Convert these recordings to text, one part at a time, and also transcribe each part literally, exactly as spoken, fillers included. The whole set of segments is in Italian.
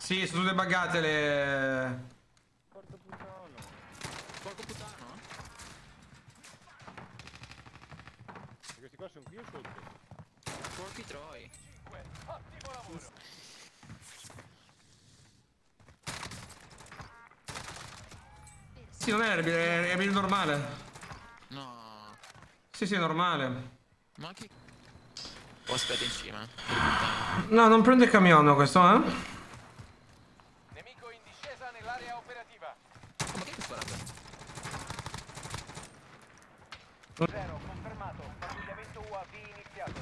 Sì, sono tutte buggate le... Porco puttano. Porco puttano? E questi qua sono qui o sotto? Porchi troi. Ottimo lavoro. Sì, non è, è, è il normale. No. Sì, sì, è normale. Ma che... Oh, aspetta in cima. No, non prende il camion questo, eh? Nemico in discesa nell'area operativa. Ma che hai sparato? Zero, confermato. Pattugliamento U A V iniziato.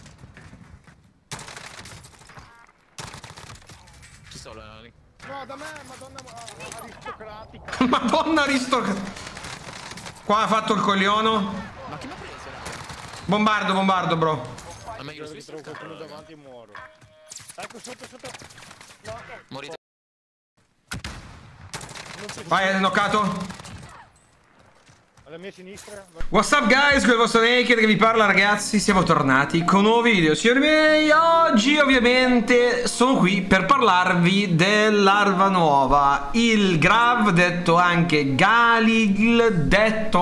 Ci sono lì. No, da me, madonna aristocratica. Madonna aristocratica. Qua ha fatto il cogliono. Ma chi mi ha preso, raga? Bombardo, bombardo, bro. A me io lo so Trovo qualcuno davanti e muoro. Ecco, sotto, sotto. No, no. Morite. Vai, è knoccato. Alla mia sinistra. What's up guys, qui è il vostro Naked che vi parla ragazzi, siamo tornati con un nuovo video. Signori miei, oggi ovviamente sono qui per parlarvi dell'arma nuova, il Grav, detto anche Galil, detto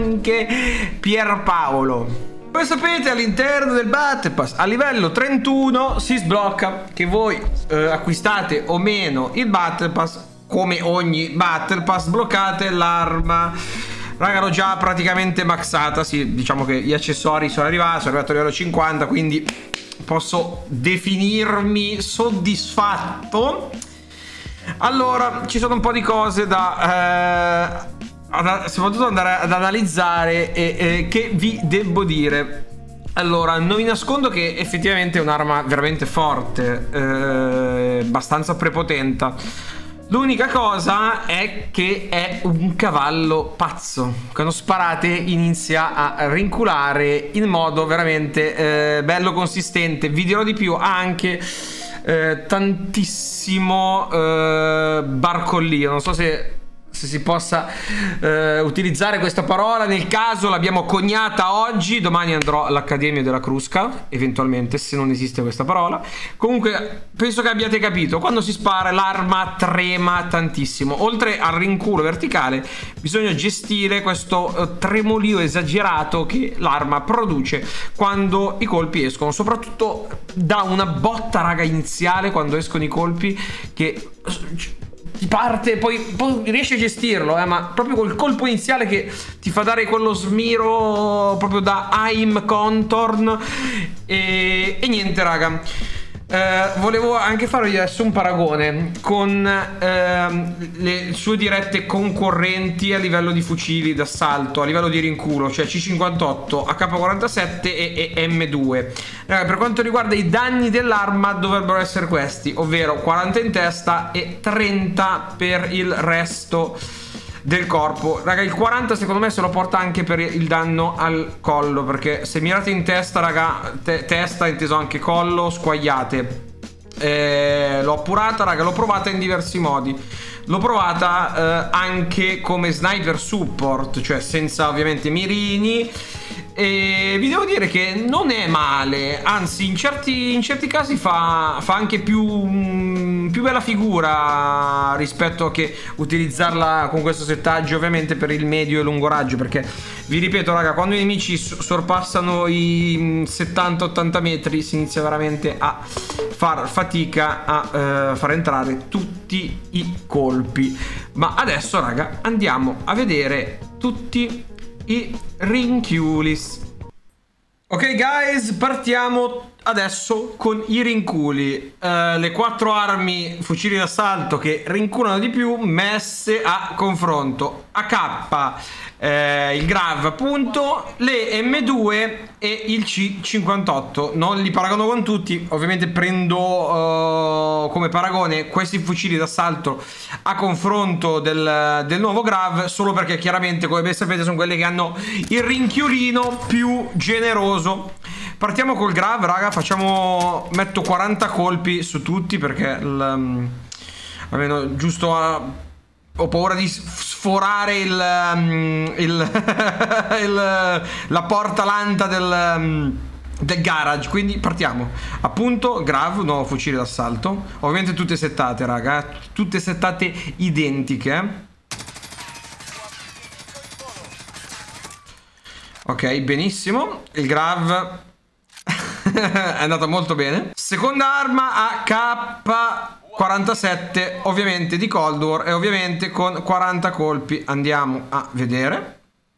anche Pierpaolo. Come sapete all'interno del Battle Pass a livello trentuno si sblocca, che voi eh, acquistate o meno il Battle Pass, come ogni Battle Pass sbloccate l'arma. Raga, l'ho già praticamente maxata, sì, diciamo che gli accessori sono arrivati, sono arrivato a livello cinquanta, quindi posso definirmi soddisfatto. Allora, ci sono un po' di cose da... Eh, ad, soprattutto andare ad analizzare e eh, che vi devo dire. Allora, non vi nascondo che effettivamente è un'arma veramente forte, eh, abbastanza prepotente. L'unica cosa è che è un cavallo pazzo. Quando sparate inizia a rinculare in modo veramente eh, bello consistente. Vi dirò di più, ha anche eh, tantissimo eh, barcollio. Non so se... se si possa eh, utilizzare questa parola. Nel caso l'abbiamo coniata oggi, domani andrò all'Accademia della Crusca, eventualmente, se non esiste questa parola. Comunque penso che abbiate capito, quando si spara l'arma trema tantissimo. Oltre al rinculo verticale bisogna gestire questo eh, tremolio esagerato che l'arma produce quando i colpi escono, soprattutto da una botta raga iniziale quando escono i colpi che ti parte, poi, poi riesci a gestirlo, eh, ma proprio col colpo iniziale che ti fa dare quello smiro proprio da aim contorn e, e niente raga. Eh, volevo anche farvi adesso un paragone con ehm, le sue dirette concorrenti a livello di fucili d'assalto, a livello di rinculo, cioè C cinquantotto, A K quarantasette e, e M due. Raga, per quanto riguarda i danni dell'arma dovrebbero essere questi, ovvero quaranta in testa e trenta per il resto del corpo. Raga, il quaranta secondo me se lo porta anche per il danno al collo, perché se mirate in testa raga, te testa inteso anche collo, squagliate. eh, l'ho appurata raga, l'ho provata in diversi modi. L'ho provata eh, anche come sniper support, cioè senza ovviamente mirini, e vi devo dire che non è male, anzi in certi, in certi casi fa, fa anche più, più bella figura rispetto a che utilizzarla con questo settaggio ovviamente per il medio e lungo raggio, perché vi ripeto raga, quando i nemici sorpassano i settanta ottanta metri si inizia veramente a far fatica a uh, far entrare tutti i colpi. Ma adesso raga andiamo a vedere tutti i rinchiulis. Ok guys, partiamo adesso con i rinculi. uh, Le quattro armi fucili d'assalto che rinculano di più messe a confronto: A K, eh, il Grav appunto, le M due e il C cinquantotto. Non li paragono con tutti, ovviamente prendo uh, come paragone questi fucili d'assalto a confronto del, del nuovo Grav, solo perché chiaramente come ben sapete sono quelli che hanno il rinchiolino più generoso. Partiamo col Grav raga, facciamo, metto quaranta colpi su tutti perché il, um, almeno giusto a... ho paura di sforare il, um, il, il la porta lanta del, um, del garage. Quindi partiamo. Appunto, Grav, nuovo fucile d'assalto. Ovviamente tutte settate, raga, tutte settate identiche. Ok, benissimo. Il Grav è andato molto bene. Seconda arma a K quarantasette, ovviamente di Cold War, e ovviamente con quaranta colpi. Andiamo a vedere.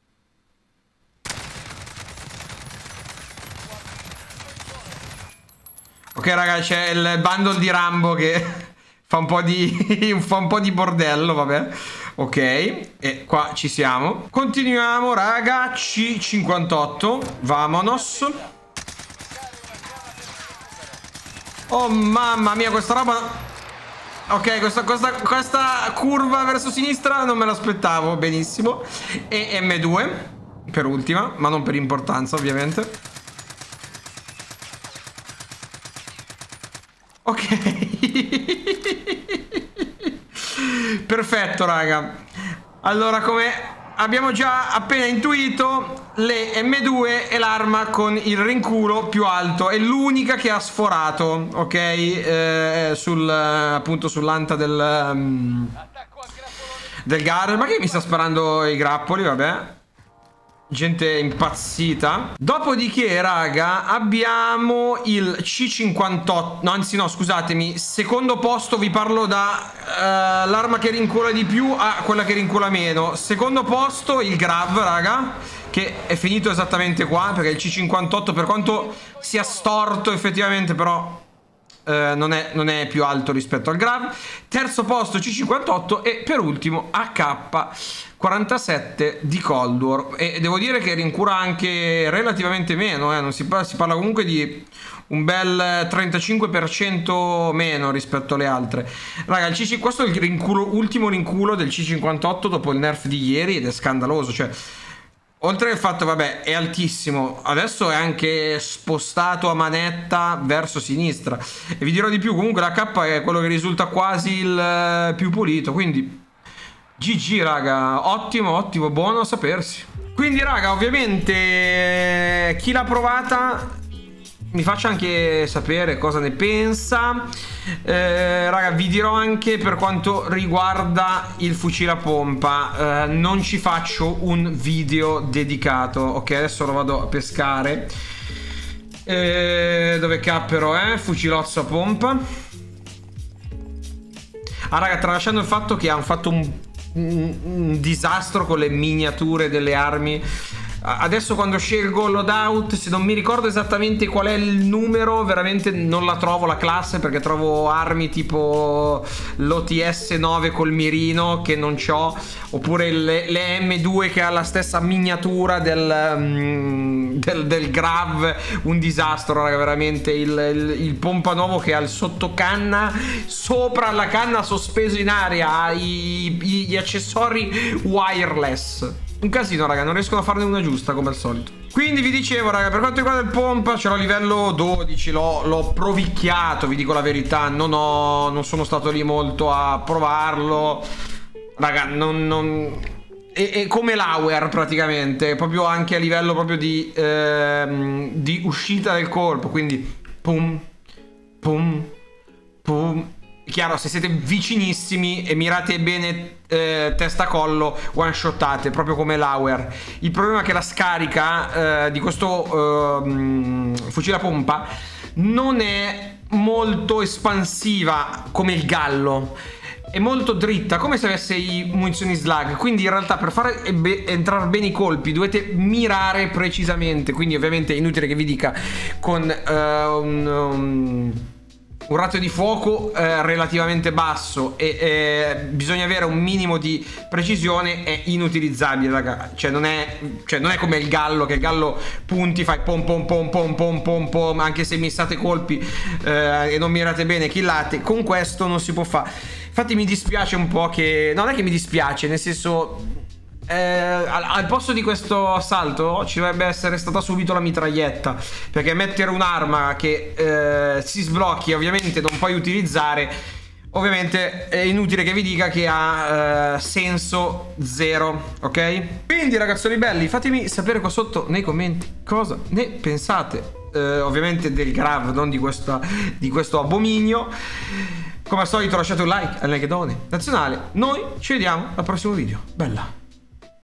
Ok raga, c'è il bundle di Rambo che fa un po' di fa un po' di bordello, vabbè. Ok, e qua ci siamo. Continuiamo raga. C cinquantotto, vamonos. Oh mamma mia, questa roba. Ok, questa, questa, questa curva verso sinistra non me l'aspettavo. Benissimo. E M due per ultima, ma non per importanza ovviamente. Ok. Perfetto raga. Allora, come abbiamo già appena intuito, le M due è l'arma con il rinculo più alto, è l'unica che ha sforato, ok, eh, sul, appunto sull'anta del um, del garage. Ma che mi sta sparando i grappoli, vabbè. Gente impazzita. Dopodiché raga abbiamo il C cinquantotto. No, anzi no, scusatemi. Secondo posto, vi parlo da uh, l'arma che rincula di più a quella che rincula meno. Secondo posto il Grav raga, che è finito esattamente qua, perché il C cinquantotto, per quanto sia storto effettivamente, però Uh, non, è, non è più alto rispetto al Grav. Terzo posto C cinquantotto e per ultimo A K quarantasette di Cold War. E devo dire che rincura anche relativamente meno, eh. Non si, parla, si parla comunque di un bel trentacinque per cento meno rispetto alle altre. Raga, il C cinquantotto, questo è il rinculo, ultimo rinculo del C cinquantotto dopo il nerf di ieri, ed è scandaloso. Cioè, oltre al fatto, vabbè, è altissimo, adesso è anche spostato a manetta verso sinistra. E vi dirò di più, comunque la K è quello che risulta quasi il più pulito, quindi G G raga, ottimo, ottimo, buono a sapersi. Quindi raga, ovviamente chi l'ha provata mi faccia anche sapere cosa ne pensa. eh, Raga, vi dirò anche per quanto riguarda il fucile a pompa, eh, non ci faccio un video dedicato. Ok, adesso lo vado a pescare. eh, Dove cappero, eh? Fucilozzo a pompa. Ah raga, tralasciando il fatto che hanno fatto un, un, un disastro con le miniature delle armi. Adesso quando scelgo loadout, se non mi ricordo esattamente qual è il numero, veramente non la trovo la classe, perché trovo armi tipo l'O T S nove col mirino che non c'ho, oppure le, le M due che ha la stessa miniatura del, um, del, del Grav. Un disastro raga, veramente. Il, il, il pompa nuovo che ha il sottocanna sopra la canna sospeso in aria, ha i, i, gli accessori wireless. Un casino raga, non riescono a farne una giusta come al solito. Quindi vi dicevo raga, per quanto riguarda il pompa, ce l'ho a livello dodici, l'ho provicchiato, vi dico la verità. Non ho, non sono stato lì molto a provarlo raga, non, non... È, è come l'Auer praticamente, proprio anche a livello proprio di, ehm, di uscita del colpo. Quindi pum, pum, pum. Chiaro, se siete vicinissimi e mirate bene eh, testa collo, one shotate, proprio come l'Auer. Il problema è che la scarica eh, di questo eh, fucile a pompa non è molto espansiva come il Gallo. È molto dritta, come se avesse i munizioni slug. Quindi in realtà per fare entrare bene i colpi dovete mirare precisamente. Quindi ovviamente è inutile che vi dica con uh, un... un un ratio di fuoco eh, relativamente basso e eh, bisogna avere un minimo di precisione, è inutilizzabile raga. Cioè non è, cioè non è come il Gallo, che il Gallo punti, fai pom pom pom pom pom pom pom, anche se missate colpi eh, e non mirate bene, killate. Con questo non si può fare. Infatti mi dispiace un po' che... non è che mi dispiace, nel senso... Eh, al, al posto di questo assalto ci dovrebbe essere stata subito la mitraglietta, perché mettere un'arma che eh, si sblocchi ovviamente non puoi utilizzare. ovviamente è inutile che vi dica che ha eh, senso zero, ok? Quindi ragazzoli belli, fatemi sapere qua sotto nei commenti cosa ne pensate. Uh, ovviamente del Grav, non di, questa, di questo abominio. Come al solito lasciate un like al Negedone nazionale. Noi ci vediamo al prossimo video. Bella.